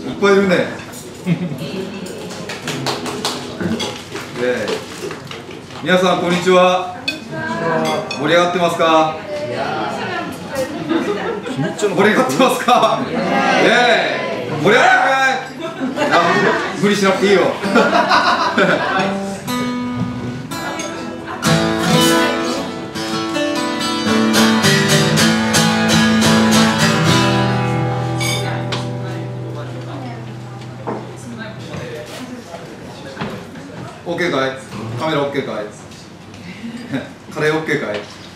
いっぱいいるね。皆さんこんにちは。盛り上がってますか？盛り上がってますか？盛り上がってるかい？無理しなくていいよ。OK かい？カメラ OK かい？カレー OK かい？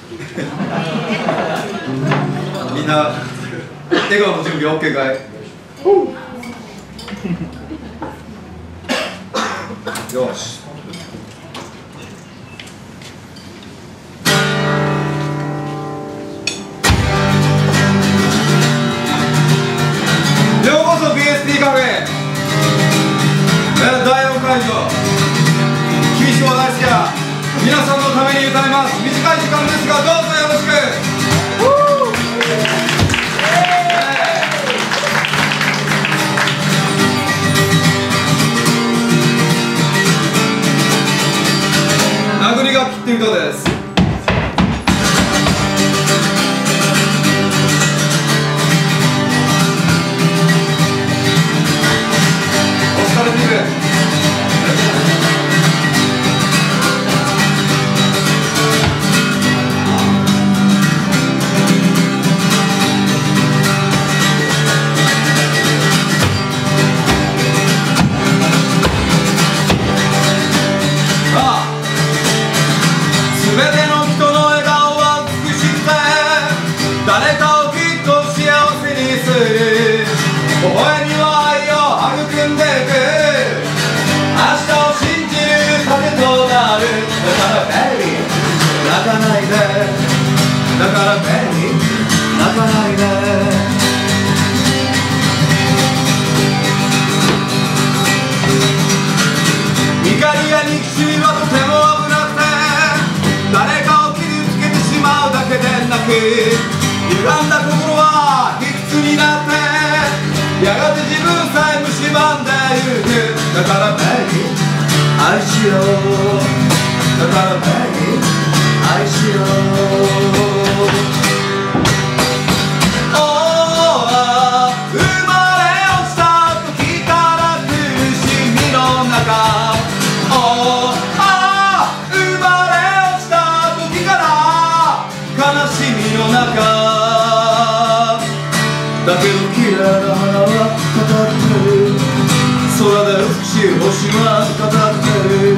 みんな笑顔の準備 OK かい？よし。ようこそ BSP カフェ、第4会場、君島大輔が皆さんのために歌います。短い時間ですがどうぞよろしく。殴り楽器って歌です。お疲れビル。だからベリー泣かないで。怒りや憎しみはとても危なくて、誰かを傷つけてしまうだけでなく、歪んだ心は卑屈になってやがて自分さえ蝕んでゆく。だからベリー愛しよう。だからベリー愛しよう。だけど綺麗な花は語ってる。空で美しい星は語ってる。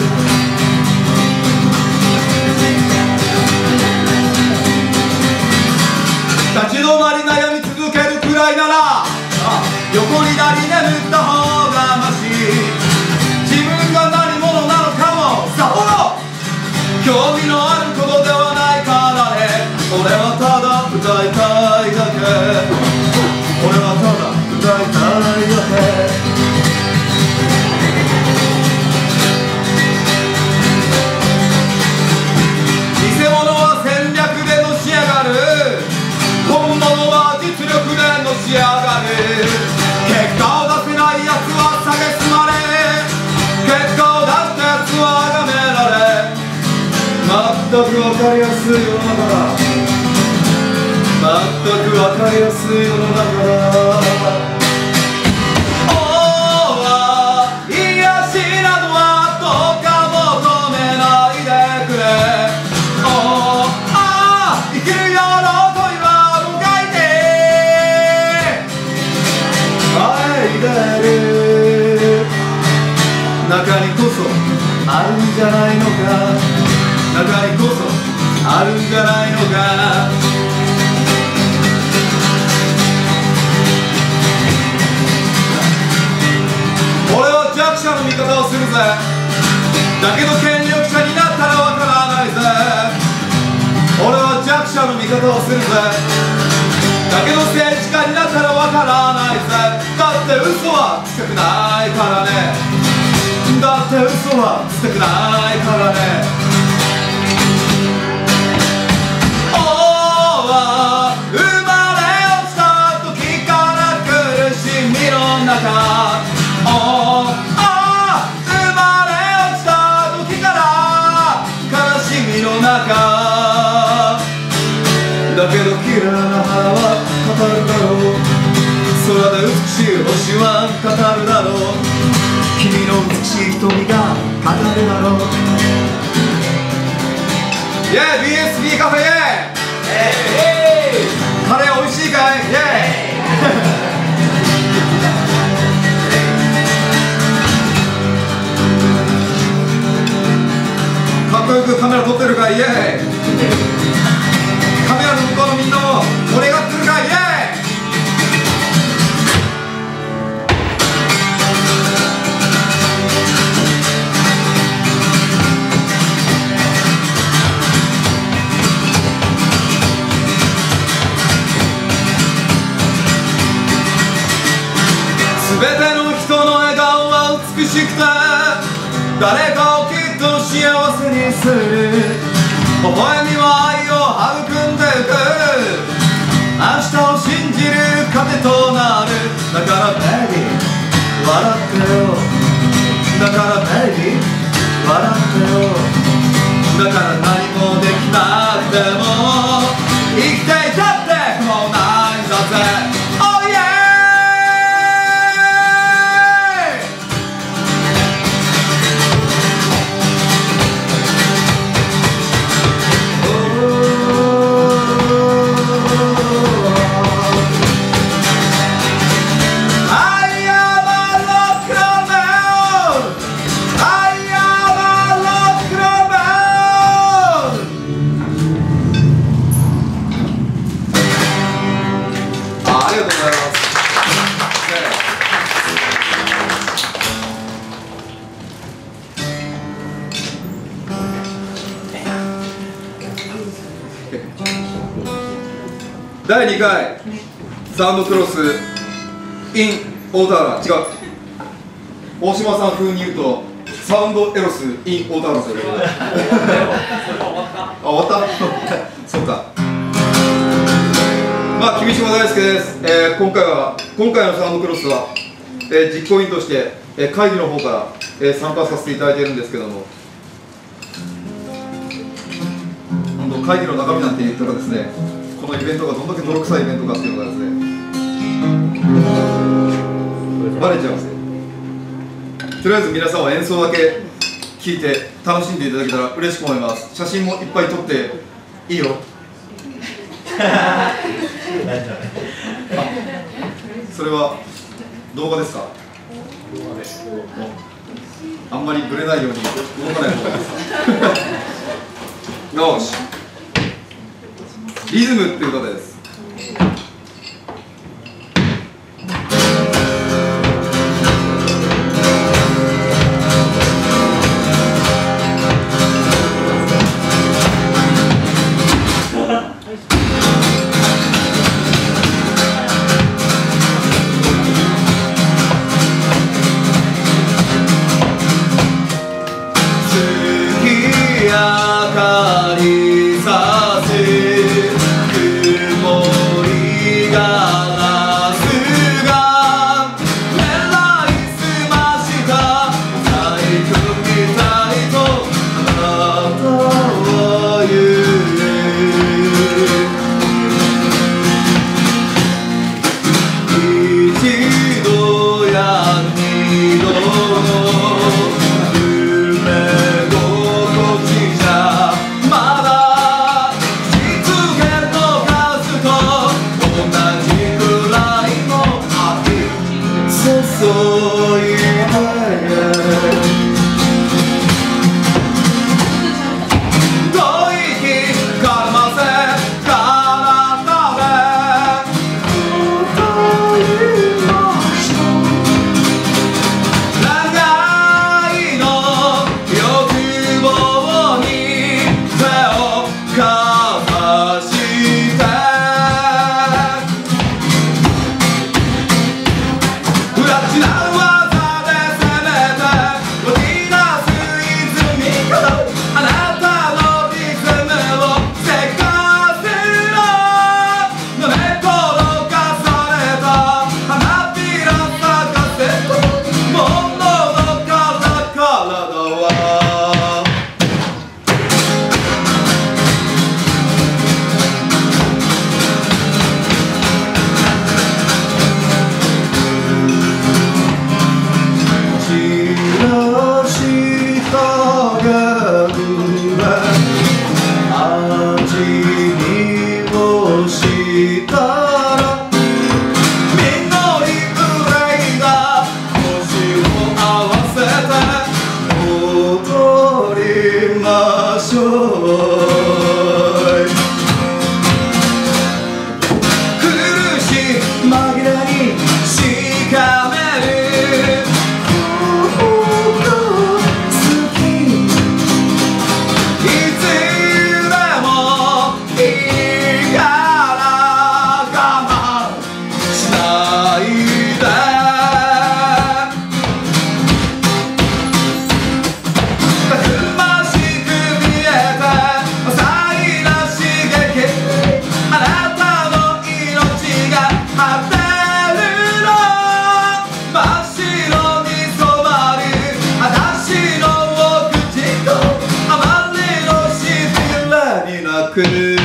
立ち止まり悩み続けるくらいなら横になり眠った方がまし。自分が何者なのかもさほど興味のあることではないからね。俺はただ歌いたいだけ。俺はただ歌いたいだけ。偽物は戦略でのし上がる。本物は実力でのし上がる。結果を出せないやつは蔑まれ、結果を出したやつは崇められ。全く分かりやすい世の中だ。全く分かりやすい世の中だ。癒しなどはどうか求めないでくれ。生きる喜びはもがいて帰る。中にこそあるんじゃないのか。中にこそあるんじゃないのか。味方をするぜ。だけど権力者になったらわからないぜ。俺は弱者の味方をするぜ。だけど政治家になったらわからないぜ。だって嘘はつきたくないからね。だって嘘はつきたくないからね。生まれ落ちた時から苦しみの中だけど綺麗な花は語るだろう、空で美しい星は語るだろう、君の美しい瞳が語るだろう。イェー BSB カフェイェー、カレー美味しいかいイェーかっこよくカメラ撮ってるかいイェー、カメラの向こうのみんなも盛り上がってるかイェー。すべての人の笑顔は美しくて、誰かをきっと幸せにする、微笑みは愛を育んでいく、明日を信じる糧となる。だからベイビー笑ってよ、だからベイビー笑ってよ、だから何もできなくても生きていたってもうないんだぜ。Oh yeah!第2回サウンドクロス in 大田原、違う、大島さん風に言うとサウンドエロス in 大田原ということで終わったそうか。まあ君島大輔です、今回のサウンドクロスは、実行委員として、会議の方から、参加させていただいているんですけども、本当会議の中身なんて言ったらですね、このイベントがどんだけ泥臭いイベントかっていうのがですねバレちゃいますね。とりあえず皆さんは演奏だけ聴いて楽しんでいただけたら嬉しく思います。写真もいっぱい撮っていいよそれは動画ですか？動画です。あんまりブレないように動かない方がいいですかよし、リズムっていう歌です。 したら緑憂いが腰を合わせて踊りましょう。苦しい紛れにしかめる僕の好きいつでもいいから我慢しないでたくましく見えて浅いな刺激あなたの命が果てるの真っ白に染まる私の口とあまりのしびれに泣く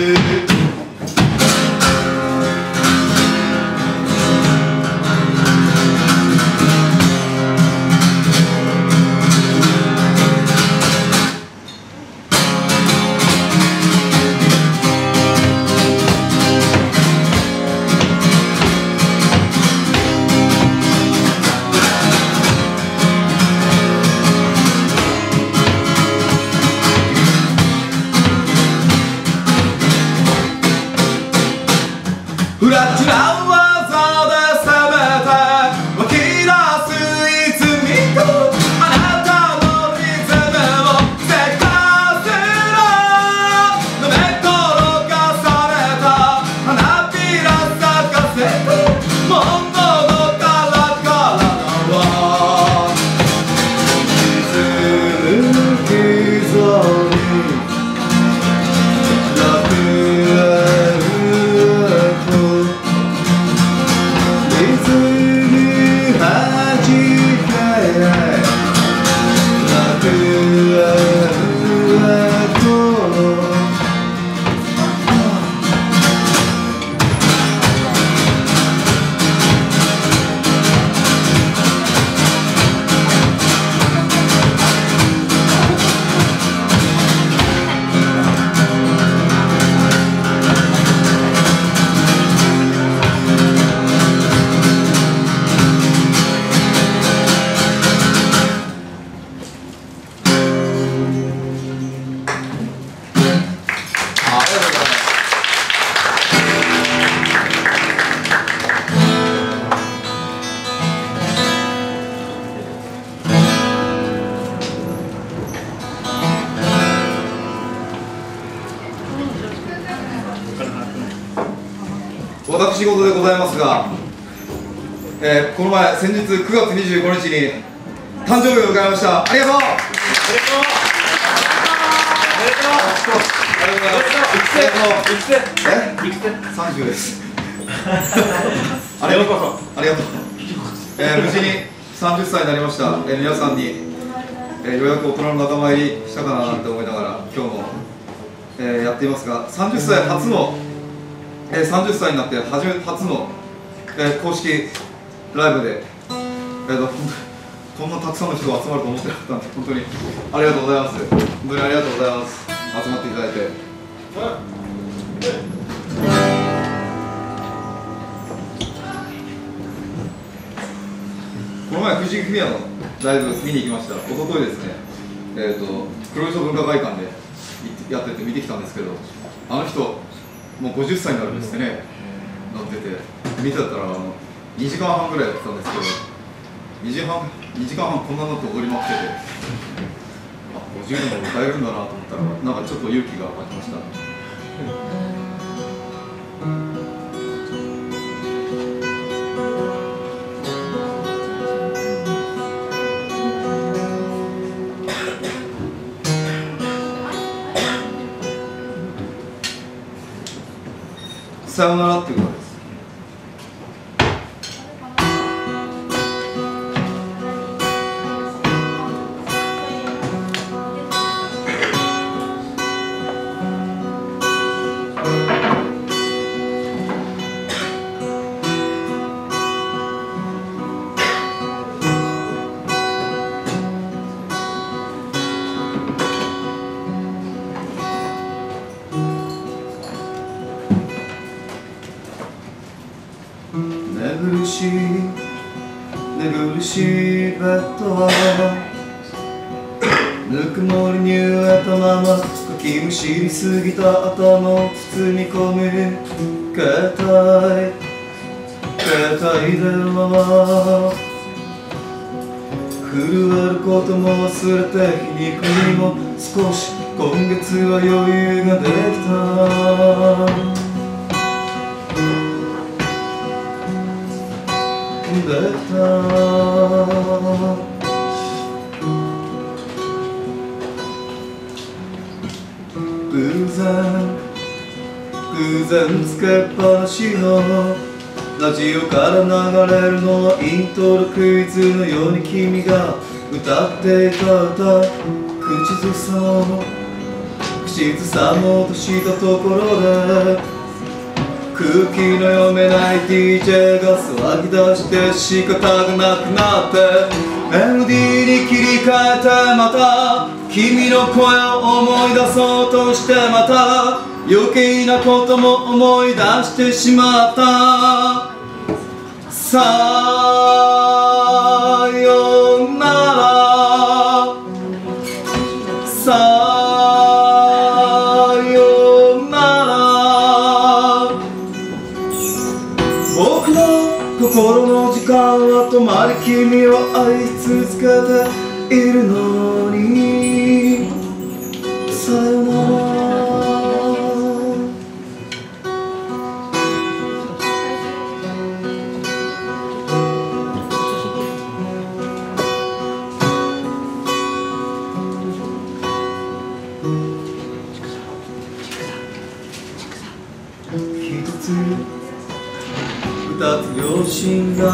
フラッチな技で攻めて湧き出す泉とあなたのリズムをせかすの飲め転がされた花びら咲かせて本物から体は沈む膝に楽園水にはじけ楽園へと私事でございますが、この前先日9月25日に誕生日を迎えました。ありがとう。ありがとう。ありがとうございます。いくつ？30です。ありがとう。ありがとう。無事に30歳になりました。皆さんに、ようやく大人の仲間入りしたかななんて思いながら今日も、やっていますが、30歳初の30歳になって初の、公式ライブで、こんなたくさんの人が集まると思ってなかったんで本当にありがとうございます。本当にありがとうございます。集まっていただいて、この前藤井フミヤのライブ見に行きました。一昨日ですね、黒磯文化会館でやってて見てきたんですけど、あの人もう50歳になるんですってね、なってて、見てたら2時間半ぐらいやってたんですけど、2時間半こんなのと踊りまくってて、あ、50年も歌えるんだなと思ったら、なんかちょっと勇気が湧きました。さよならっていうことです。 しい寝苦しいベッドはぬくもりに飢えたままかきむしりすぎた頭を包み込む携帯電話は震えることも忘れて皮肉にも少し今月は余裕ができた偶然つけっぱなしのラジオから流れるのはイントロクイズのように君が歌っていた歌口ずさもうとしたところで空気の読めない DJ が騒ぎ出して仕方がなくなってメロディーに切り替えてまた君の声を思い出そうとしてまた余計なことも思い出してしまったさよならさよなら僕の心の時間は止まり君を愛し続けているのにさよなら二つ両親が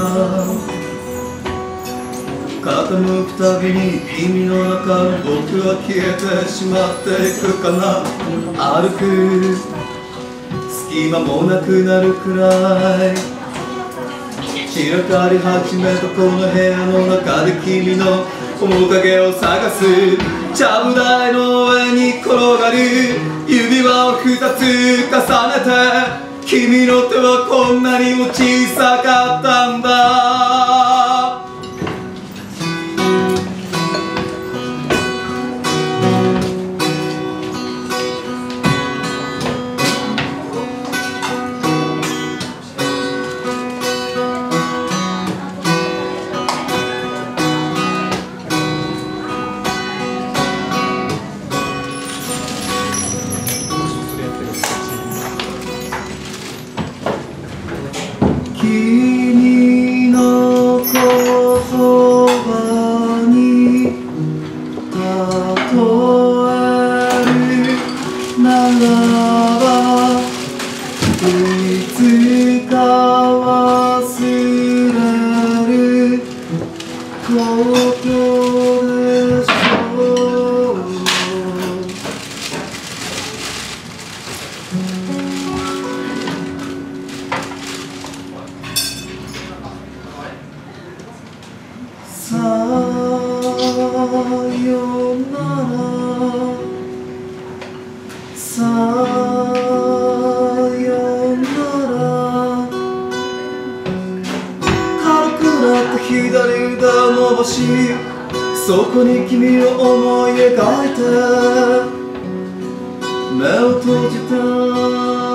傾くたびに君の中の僕は消えてしまっていくかな歩く隙間もなくなるくらい散らかり始めたこの部屋の中で君の面影を探すちゃぶ台の上に転がる指輪を二つ重ねて君の手はこんなにも小さかったんだ君の言葉に例えるならばいつか忘れることでしょうさよならさよなら軽くなった左腕を伸ばしそこに君を思い描いて目を閉じた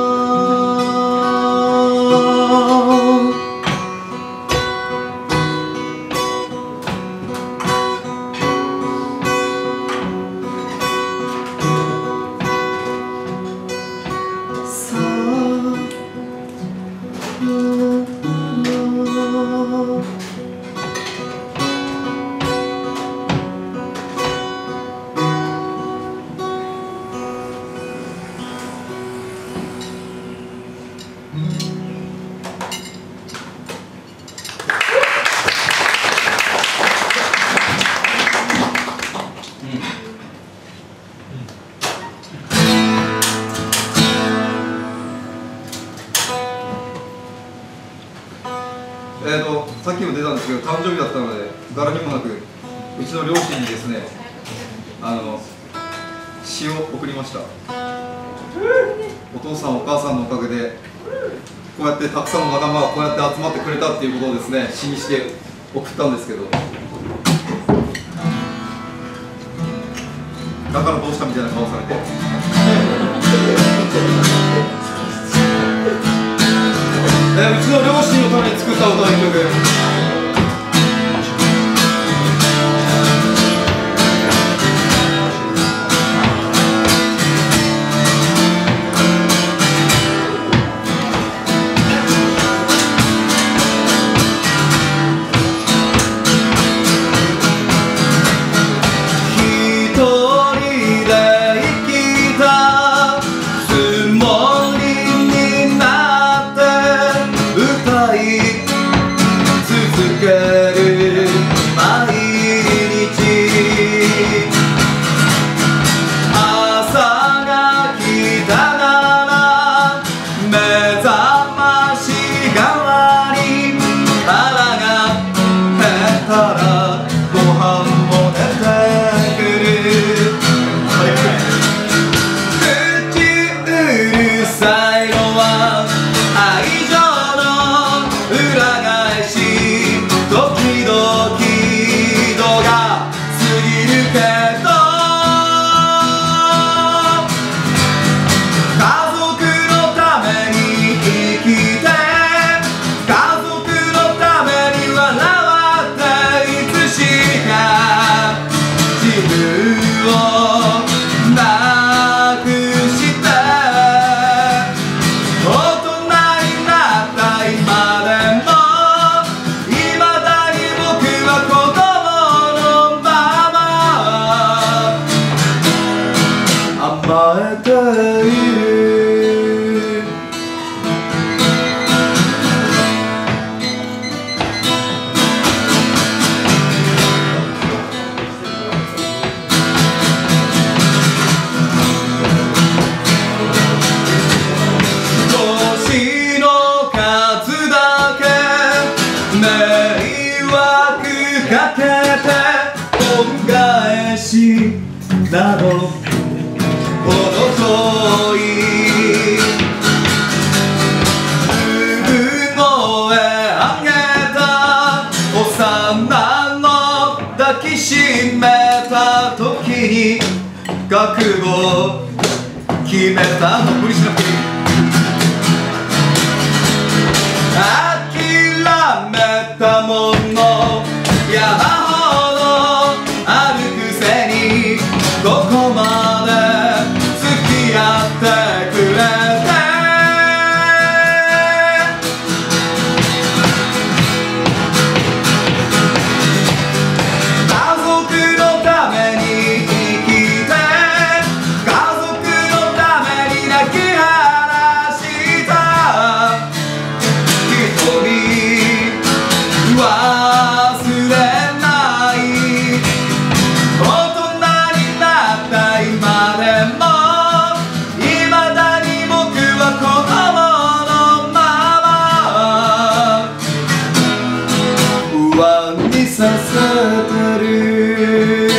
さっきも出たんですけど誕生日だったので柄にもなくうちの両親にですね詩を送りました。お父さんお母さんのおかげでこうやってたくさんの仲間がこうやって集まってくれたっていうことをですね詩にして送ったんですけど、だからどうしたみたいな顔されてうちの両親のために作った歌の曲。などほど遠い産声上げた幼の抱きしめた時に覚悟決めた無理しなくていい諦めたもの山ほどあるくせにどこまで付き合ってくれて家族のために生きて家族のために泣き晴らした一人忘れない大人になった今でも未だに僕は子供のまま不安にさせてる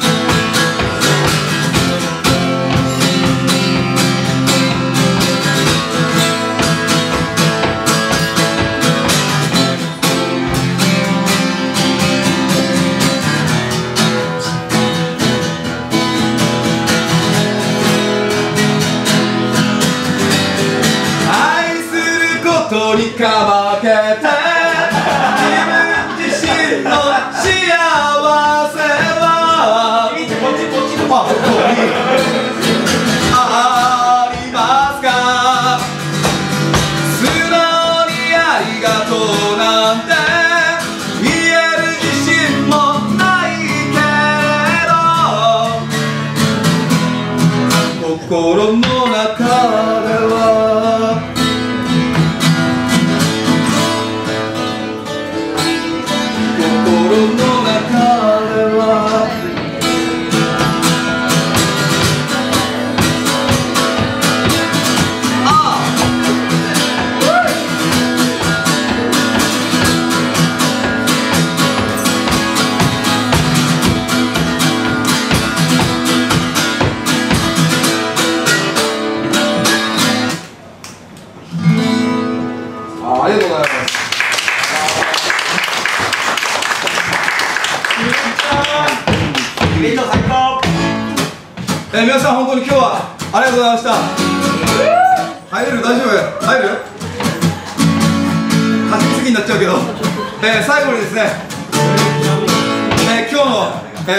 にかまけて自分自身の幸せはここにありますか素直にありがとうなんて言える自信もないけど心の中では心の中では皆さん本当に今日はありがとうございました。入れる？大丈夫？入る？走りすぎになっちゃうけど、最後にですね、今日の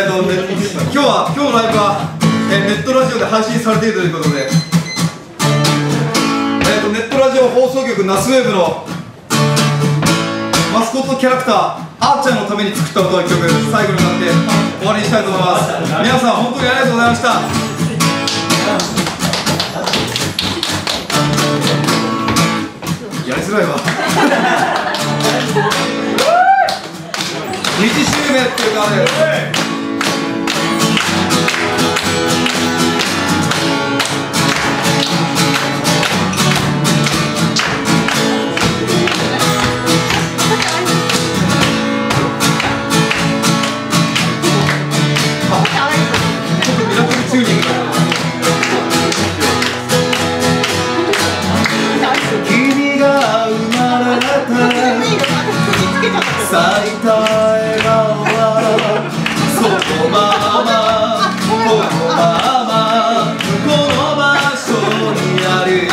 ライブは、ネットラジオで配信されているということで、ネットラジオ放送局ナスウェーブのマスコットキャラクターあーちゃんのために作った歌の曲、最後になって終わりにしたいと思います。皆さん本当にありがとうございました。やりづらいわ道しるべっていうかね、君が生まれた咲いた笑顔はそのままこのままこの場所にある。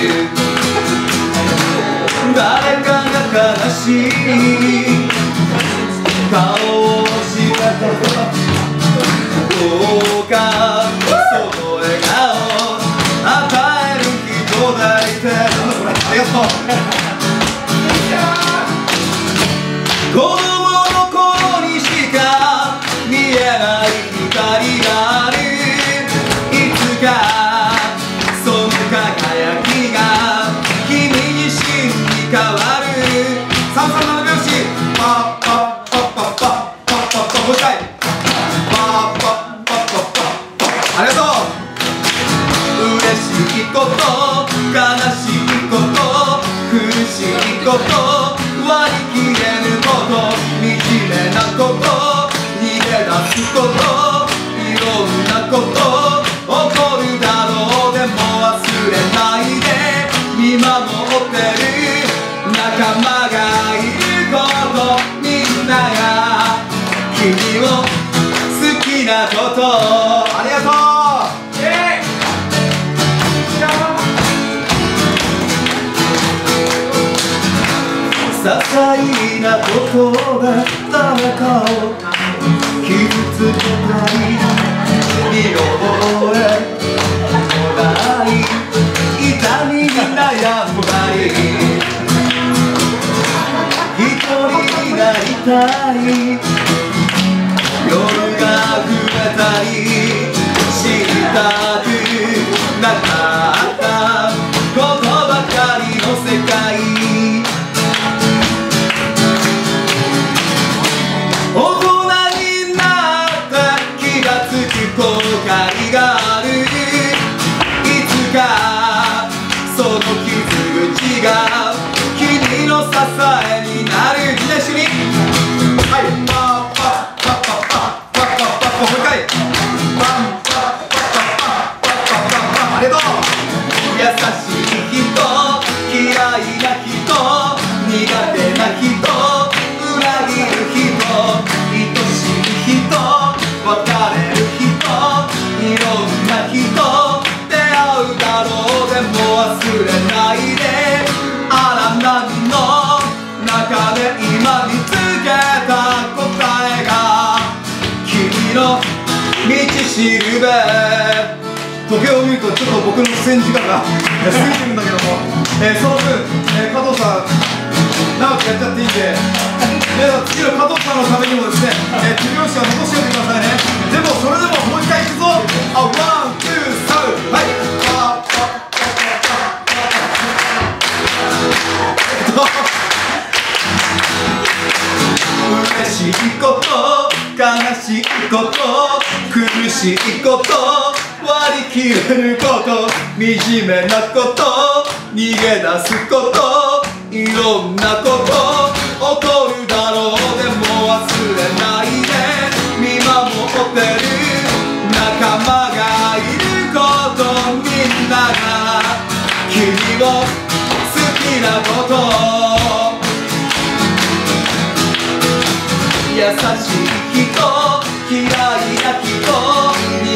誰かが悲しい顔をしたとどうかその笑顔与える人がいて、ありがとう。子供の頃にしか見えない光がある。いつかその輝きが君に真に変わる。337拍子、パッパッパッパッパッパッパッパッパッ、もう一回パッパッパッパッパッパッ。ありがとう。嬉しいこと悲しいこと苦しいこと割り切れぬこと惨めなこと逃げ出すこといろんなこと起こるだろう。でも忘れないで見守ってる仲間がいること、みんなが君を好きなこと。ありがとう。些細なことが誰かを傷つけたり見覚えもない痛みに悩んだり一人になりたい夜が増えたり知りたくなかったことばかりの世界。大人になって気がつく後悔がある。いつかその傷口が君の支えになる。みんな一緒に、はい、パッパッパッパッパッパッパッパッパッ、もう一回パンパッパッパッパッパッパッパッパッ。ありがとう。優しい人嫌いな人苦手な人裏切る人愛しい人別れる人いろんな人出会うだろう。でも忘れないで荒波の中で今見つけた答えが君の道しるべ。時計を見るとちょっと僕の出演時間が過ぎてるんだけども、その分、加藤さん長くやっちゃっていいんで、皆さん次の加藤さんのためにもですね、手拍子は残しておいてくださいね。でもそれでももう一回いくぞ。ワン、ツー、サウ、はい。嬉しいこと悲しいこと苦しいこと割り切れること惨めなこと逃げ出すこといろんなこと起こるだろう。でも忘れないで見守ってる仲間がいることみんなが君を好きなこと優しい人嫌いな人苦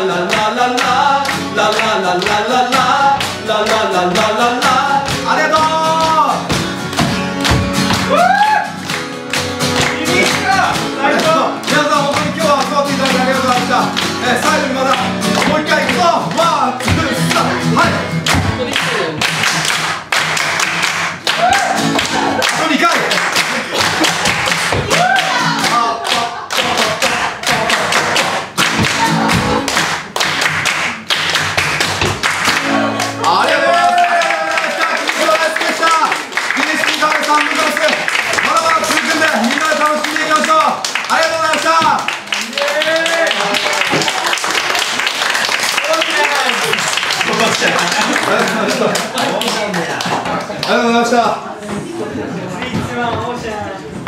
最後にまだもう一回いくぞ。ワン、ツー、スタート。はい。あと2回。ありがとうございます。ギネスカメさんのクラス、まだまだ続くんでみんなで楽しんでいきましょう。ありがとうございました。ありがとうございました。